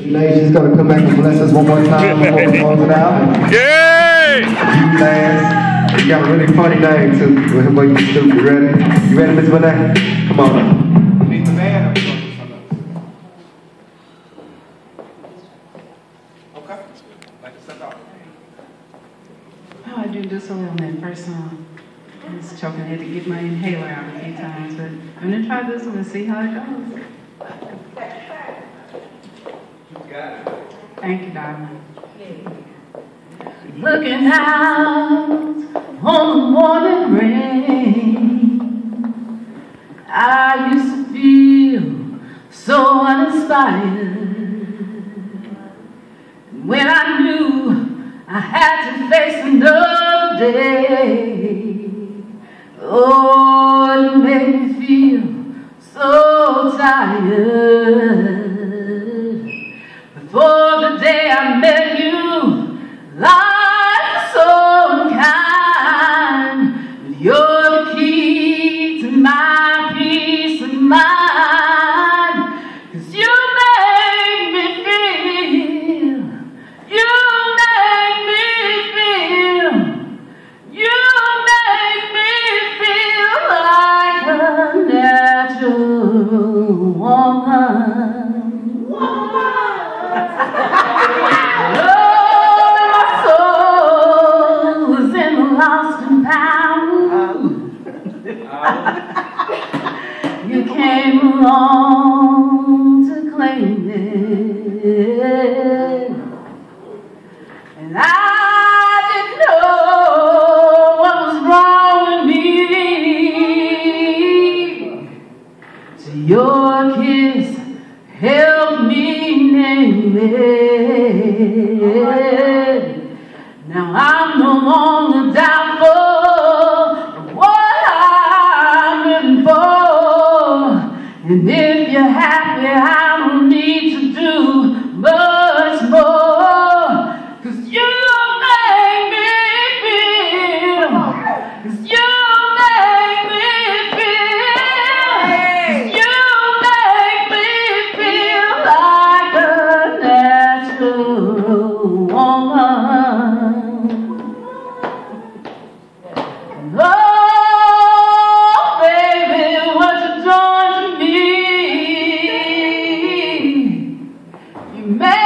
She's gonna come back and bless us one more time before we close it out. Yay! You lads, you got a really funny name too. Well, you stupid. You ready? You ready, Miss Bonet? Come on up. Meet the man or something else? Okay. Like to step out. Oh, I do this on that first song. I was choking, I had to get my inhaler out a few times, but I'm gonna try this one and see how it goes. Got it. Thank you, darling. Looking out on the morning rain, I used to feel so uninspired. When I knew I had to face another day, oh, it made me feel so tired. Before the day I met you, life was so unkind, but you're the key to my peace of mind. 'Cause you make me feel, you make me feel, you make me feel like a natural woman. You came along to claim it, and I didn't know what was wrong with me, so your kiss helped me name it. Now I'm no longer doubtful of what I'm living for, and if you're happy, I don't need to do much more. 'Cause you make me feel, 'cause you make me feel, 'cause you make me feel like a natural woman. Oh, baby, what you done to me? You made